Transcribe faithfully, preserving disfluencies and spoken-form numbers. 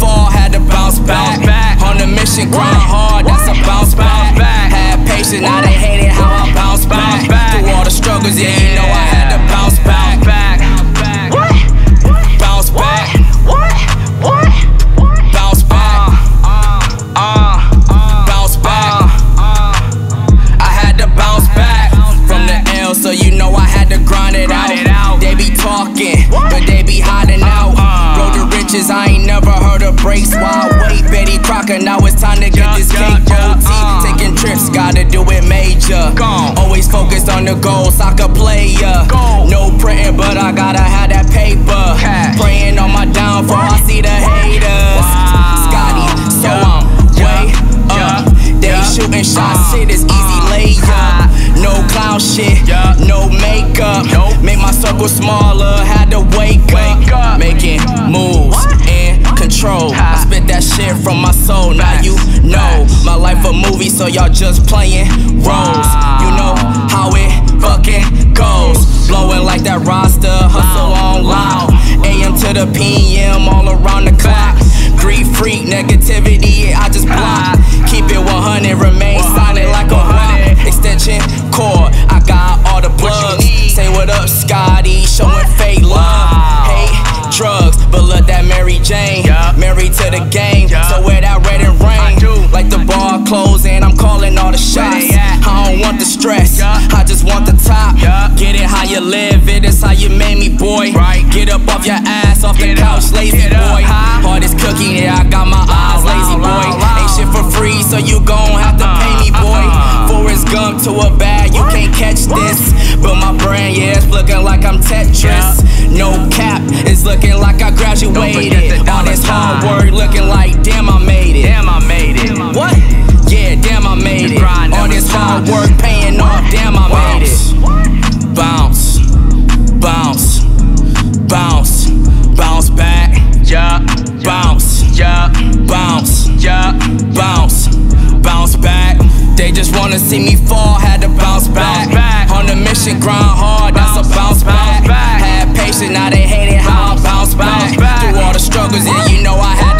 fall, had to bounce back. On the mission, grind hard, that's a bounce back. Had patience, now they hate it how I bounce back. Through all the struggles, yeah, you know I had to bounce back. What? Bounce back. What? What? Bounce back. Bounce back. I had to bounce back from the L, so you know I had to grind it out. They be talking, but they be hiding out. Road to riches, I ain't never heard of breaks. Why wait, Betty Crocker? Now it's time to get this cake. O T, taking trips, gotta do it major. Always focused on the goal, soccer player. No printing, but I gotta have that paper. Praying on my downfall, I see the haters. Scotty, so I'm way up. They shooting shots, shit is easy layup. No clown shit, no makeup. Make my circle smaller, had to wake up. Making moves in control. I spit that shit from my soul. Now you know my life a movie, so y'all just playing roles. You know how it fucking goes. Blowing like that roster, hustle on loud. A M to the P M, all around the clock. Greed, freak, negativity, I just block. Keep it one hundred, remain silent like a rock. Extension cord, I got all the plugs. Say what up, Scotty, showing fake love. Hate drugs, but look that Mary Jane. Married to the game, so wear that red and rain. Like the bar closing, I'm calling all the shots. I don't want the stress, I just want the top. Get it how you live, it is how you made me, boy. Get up off your ass, off the couch, lazy boy. Hardest cookie, yeah, I got my eyes lazy, boy. Ain't shit for free, so you gon' have to pay me, boy. Forrest Gump to a bag, you can't catch this. But my brand, yeah, it's looking like I'm Tetris. No cap, it's looking like I graduated. All this hard work, looking like damn I made it. Damn, I made it. What? Yeah, damn I made it. All this hard work paying off, damn I made it. Bounce, bounce, bounce, bounce back. Yeah, Bounce, yeah, bounce, yeah. bounce, bounce back. They just wanna see me fall, had to bounce back. On the mission, grind hard, that's a bounce back. Had patience, now they hate it how I bounce back. Through all the struggles, yeah, you know I had